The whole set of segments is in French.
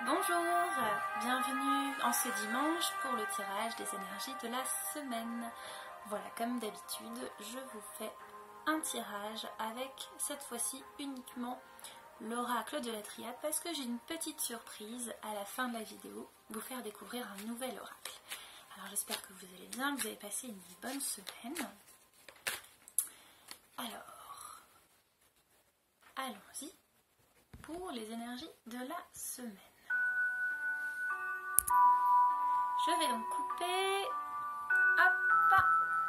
Bonjour, bienvenue en ce dimanche pour le tirage des énergies de la semaine. Voilà, comme d'habitude, je vous fais un tirage avec cette fois-ci uniquement l'oracle de la triade parce que j'ai une petite surprise à la fin de la vidéo, vous faire découvrir un nouvel oracle. Alors j'espère que vous allez bien, que vous avez passé une bonne semaine. Alors, allons-y pour les énergies de la semaine. Je vais donc couper, hop,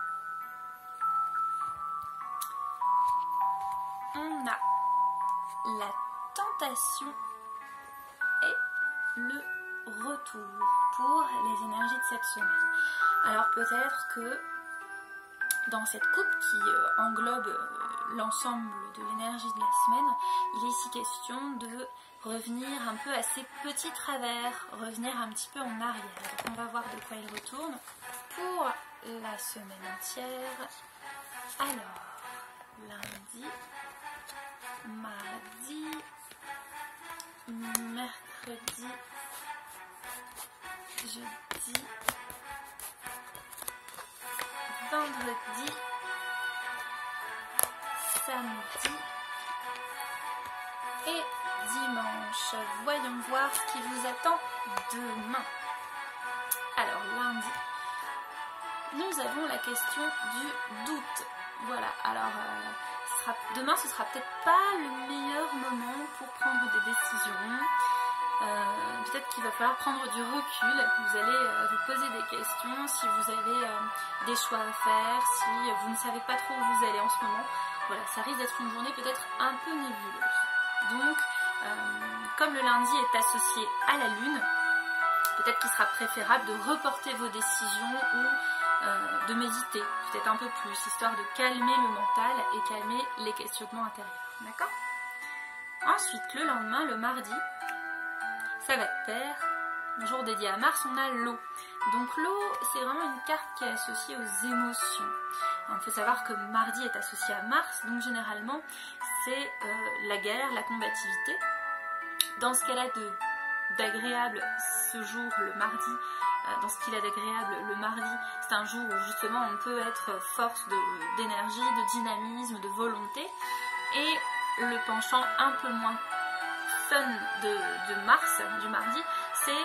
on a la tentation et le retour pour les énergies de cette semaine. Alors peut-être que dans cette coupe qui englobe l'ensemble de l'énergie de la semaine, il est ici question de revenir un peu à ses petits travers, revenir un petit peu en arrière. Donc on va voir de quoi il retourne pour la semaine entière. Alors, lundi, mardi, mercredi, jeudi, vendredi, samedi et dimanche. Voyons voir ce qui vous attend demain. Alors lundi, nous avons la question du doute. Voilà, alors demain ce sera peut-être pas le meilleur moment pour prendre des décisions. Peut-être qu'il va falloir prendre du recul. Vous allez vous poser des questions si vous avez des choix à faire, si vous ne savez pas trop où vous allez en ce moment. Voilà, ça risque d'être une journée peut-être un peu nébuleuse. Donc, comme le lundi est associé à la lune, peut-être qu'il sera préférable de reporter vos décisions ou de méditer, peut-être un peu plus, histoire de calmer le mental et calmer les questionnements intérieurs. D'accord ? Ensuite, le lendemain, le mardi, ça va être pair. Un jour dédié à Mars, on a l'eau. Donc l'eau, c'est vraiment une carte qui est associée aux émotions. Il faut savoir que mardi est associé à Mars, donc généralement, c'est la guerre, la combativité. Dans ce qu'elle a d'agréable ce jour, le mardi, dans ce qu'il a d'agréable le mardi, c'est un jour où justement on peut être force d'énergie, de dynamisme, de volonté. Et le penchant un peu moins fun de Mars, du mardi, c'est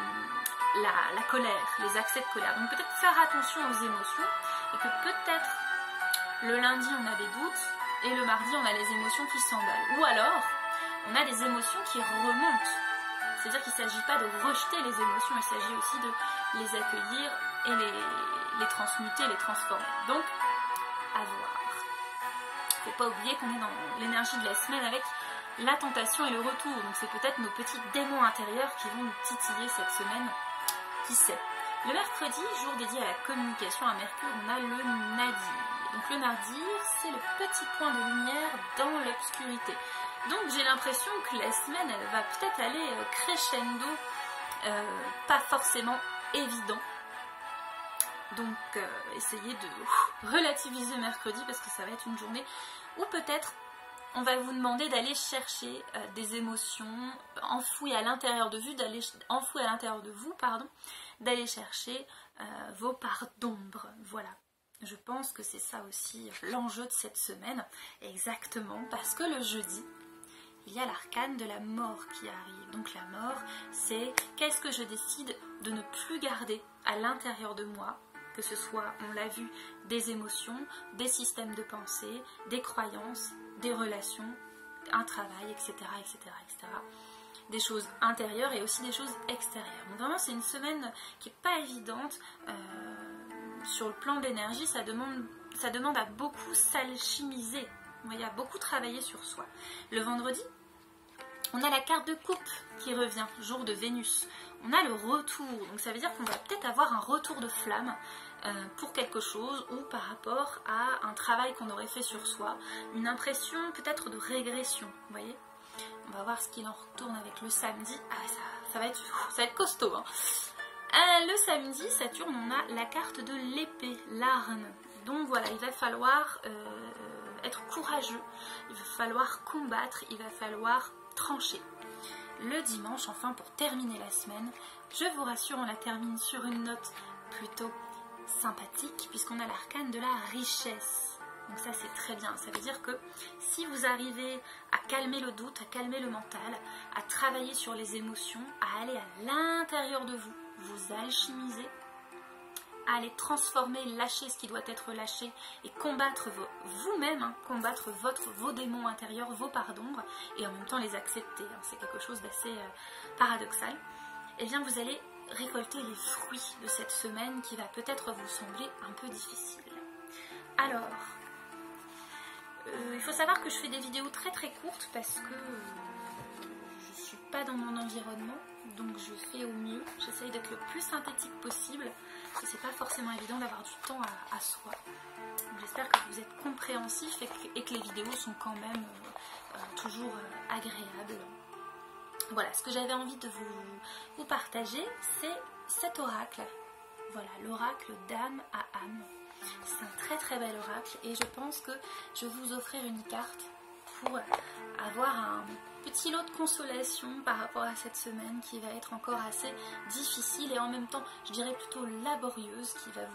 la colère, les accès de colère. Donc peut-être faire attention aux émotions et que peut-être le lundi on a des doutes et le mardi on a les émotions qui s'emballent. Ou alors on a des émotions qui remontent. C'est-à-dire qu'il ne s'agit pas de rejeter les émotions, il s'agit aussi de les accueillir et les transmuter, les transformer. Donc, à voir. Il ne faut pas oublier qu'on est dans l'énergie de la semaine avec la tentation et le retour. Donc c'est peut-être nos petits démons intérieurs qui vont nous titiller cette semaine. Qui sait. Le mercredi, jour dédié à la communication à Mercure, on a le nadir. Donc le nadir, c'est le petit point de lumière dans l'obscurité. Donc j'ai l'impression que la semaine, elle va peut-être aller crescendo, pas forcément évident. Donc essayez de relativiser mercredi parce que ça va être une journée où peut-être on va vous demander d'aller chercher des émotions enfouies à l'intérieur de vous, d'aller chercher vos parts d'ombre. Voilà. Je pense que c'est ça aussi l'enjeu de cette semaine, exactement, parce que le jeudi, il y a l'arcane de la mort qui arrive. Donc la mort, c'est qu'est-ce que je décide de ne plus garder à l'intérieur de moi, que ce soit, on l'a vu, des émotions, des systèmes de pensée, des croyances, des relations, un travail, etc., etc., etc. Des choses intérieures et aussi des choses extérieures. Donc vraiment, c'est une semaine qui n'est pas évidente. Sur le plan de l'énergie, ça demande à beaucoup s'alchimiser. Il y a beaucoup travailler sur soi. Le vendredi, on a la carte de coupe qui revient, jour de Vénus. On a le retour, donc ça veut dire qu'on va peut-être avoir un retour de flamme pour quelque chose ou par rapport à un travail qu'on aurait fait sur soi, une impression peut-être de régression, vous voyez. On va voir ce qu'il en retourne avec le samedi. Ah, ça va être costaud, hein. Le samedi, Saturne, on a la carte de l'épée, l'arme. Donc voilà, il va falloir être courageux, il va falloir combattre, il va falloir trancher. le dimanche, enfin pour terminer la semaine. Je vous rassure, on la termine sur une note plutôt sympathique puisqu'on a l'arcane de la richesse. Donc ça c'est très bien, ça veut dire que si vous arrivez à calmer le doute, à calmer le mental, à travailler sur les émotions, à aller à l'intérieur de vous, vous alchimiser, à aller transformer, lâcher ce qui doit être lâché et combattre vous-même, hein, combattre vos démons intérieurs, vos parts d'ombre et en même temps les accepter, hein, c'est quelque chose d'assez paradoxal, et bien vous allez récolter les fruits de cette semaine qui va peut-être vous sembler un peu difficile. Alors, il faut savoir que je fais des vidéos très très courtes parce que je ne suis pas dans mon environnement, donc je fais au mieux, j'essaye d'être le plus synthétique possible, parce que c'est pas forcément évident d'avoir du temps à soi. J'espère que vous êtes compréhensifs et que les vidéos sont quand même toujours agréables. Voilà, ce que j'avais envie de vous partager, c'est cet oracle. Voilà, l'oracle d'âme à âme. C'est un très très bel oracle et je pense que je vais vous offrir une carte pour avoir un petit lot de consolation par rapport à cette semaine qui va être encore assez difficile et en même temps, je dirais plutôt laborieuse,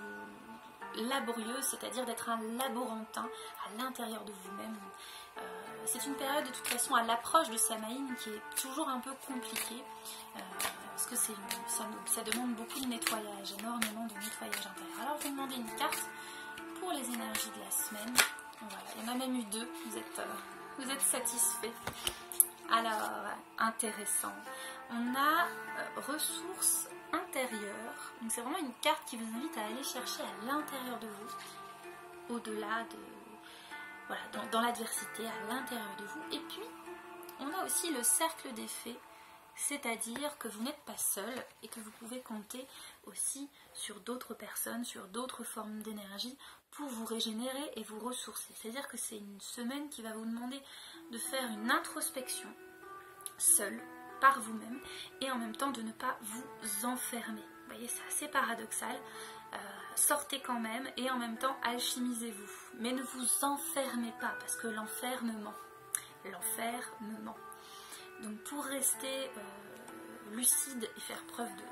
laborieuse, c'est-à-dire d'être un laborantin à l'intérieur de vous-même. C'est une période de toute façon à l'approche de Samhain qui est toujours un peu compliquée parce que ça demande beaucoup de nettoyage, énormément de nettoyage intérieur. Alors je vais demander une carte pour les énergies de la semaine. Voilà, il y en a même eu deux, vous êtes satisfaits. Alors, intéressant. On a ressources intérieures. Donc c'est vraiment une carte qui vous invite à aller chercher à l'intérieur de vous, au-delà de... Voilà, dans l'adversité, à l'intérieur de vous. Et puis, on a aussi le cercle des fées, c'est-à-dire que vous n'êtes pas seul et que vous pouvez compter aussi sur d'autres personnes, sur d'autres formes d'énergie pour vous régénérer et vous ressourcer. C'est-à-dire que c'est une semaine qui va vous demander de faire une introspection seul, par vous-même, et en même temps de ne pas vous enfermer. Vous voyez, c'est assez paradoxal. Sortez quand même et en même temps alchimisez-vous. Mais ne vous enfermez pas parce que l'enfer me ment. L'enfer me ment. Donc pour rester lucide et faire preuve de...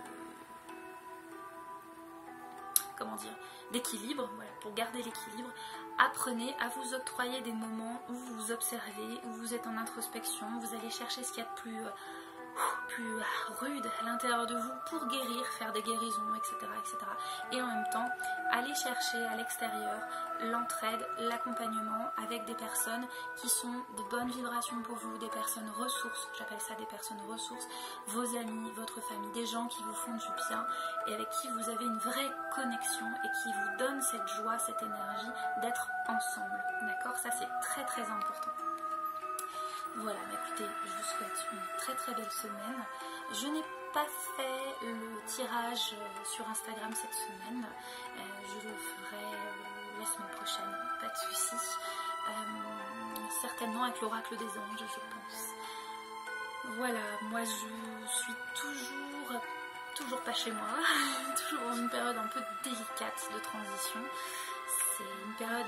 comment dire, d'équilibre, voilà, pour garder l'équilibre, apprenez à vous octroyer des moments où vous vous observez, où vous êtes en introspection, vous allez chercher ce qu'il y a de plus rude à l'intérieur de vous pour guérir, faire des guérisons, etc., etc. Et en même temps, aller chercher à l'extérieur l'entraide, l'accompagnement avec des personnes qui sont de bonnes vibrations pour vous, des personnes ressources, j'appelle ça des personnes ressources, vos amis, votre famille, des gens qui vous font du bien et avec qui vous avez une vraie connexion et qui vous donnent cette joie, cette énergie d'être ensemble. D'accord? Ça c'est très très important. Voilà, écoutez, je vous souhaite une très très belle semaine. Je n'ai pas fait le tirage sur Instagram cette semaine. Je le ferai la semaine prochaine, pas de souci. Certainement avec l'oracle des anges, je pense. Voilà, moi je suis toujours pas chez moi, toujours dans une période un peu délicate de transition. C'est une période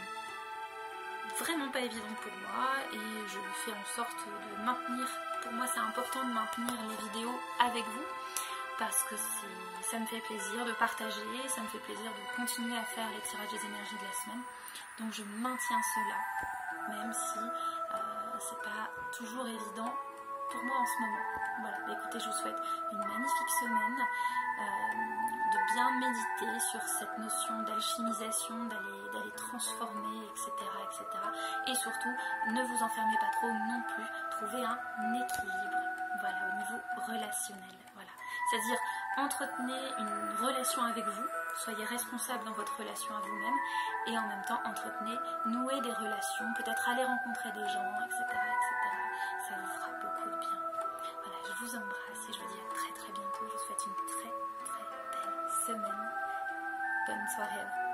vraiment pas évidente pour moi et je fais en sorte de maintenir, pour moi c'est important de maintenir les vidéos avec vous parce que ça me fait plaisir de partager, ça me fait plaisir de continuer à faire les tirages des énergies de la semaine, donc je maintiens cela même si c'est pas toujours évident pour moi en ce moment. Voilà, écoutez, je vous souhaite une magnifique semaine, de bien méditer sur cette notion d'alchimisation, d'aller transformer, etc., etc. Et surtout, ne vous enfermez pas trop non plus, trouvez un équilibre, voilà, au niveau relationnel, voilà. C'est-à-dire, entretenez une relation avec vous, soyez responsable dans votre relation à vous-même, et en même temps, nouez des relations, peut-être aller rencontrer des gens, etc., etc. Ça vous fera beaucoup de bien. Voilà, je vous embrasse et je vous dis à très très bientôt. Je vous souhaite une très très belle semaine. Bonne soirée à vous.